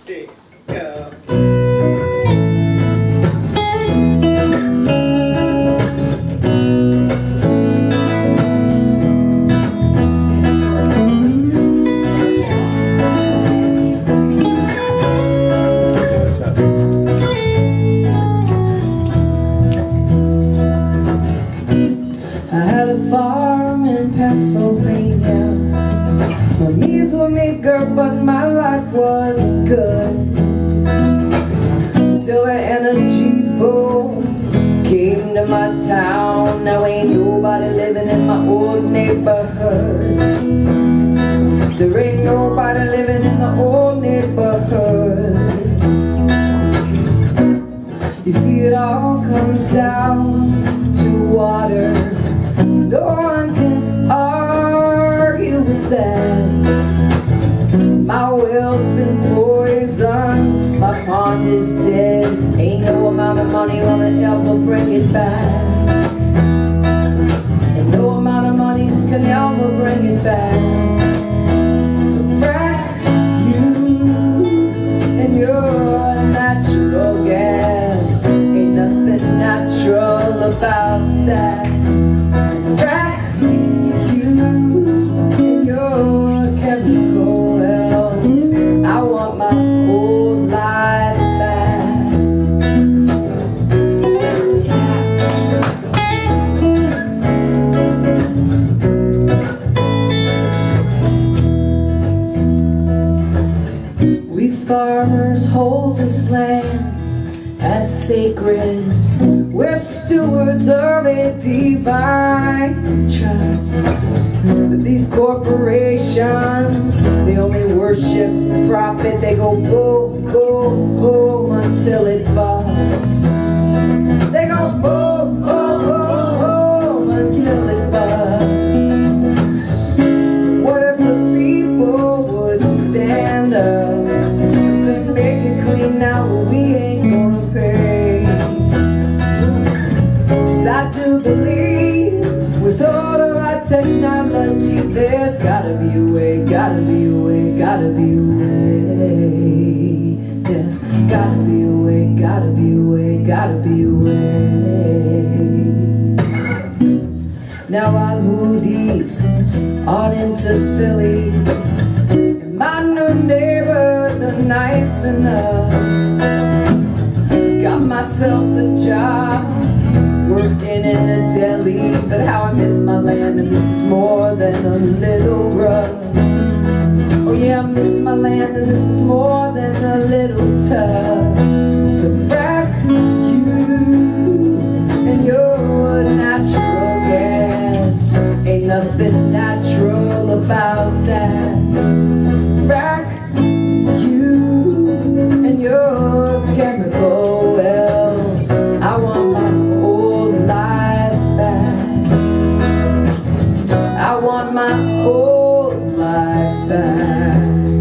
3, go. I had a farm in Pennsylvania. My knees were meager, but my life was good. Till the energy boom came to my town. Now ain't nobody living in my old neighborhood. There ain't nobody living in the old neighborhood. You see, it all comes down to water. No one can argue with that. My well's been poisoned, my pond is dead. Ain't no amount of money gonna ever bring it back. And no amount of money can ever bring it back. So frack you and your natural gas. Ain't nothing natural about that. Frack you and your chemical wells. I want my old life back. We farmers hold this land as sacred. We're stewards of a divine trust. But these corporations, they only worship profit. They go boom, boom, boom until it busts. They go boom, boom, boom, boom until it busts. What if the people would stand up and say, make it clean now, but we ain't gonna pay? I do believe with all of our technology, there's gotta be a way, gotta be a way, gotta be a way. There's gotta be a way, gotta be a way, gotta be a way. Now I moved east on into Philly, and my new neighbors are nice enough. Got myself a job working in a deli, but how I miss my land, and this is more than a little rough. Oh yeah, I miss my land, and this is more than a little tough. So frack you and your natural gas. Ain't nothing natural about that. Frack you and your chemical wells. I want my I want my old life back.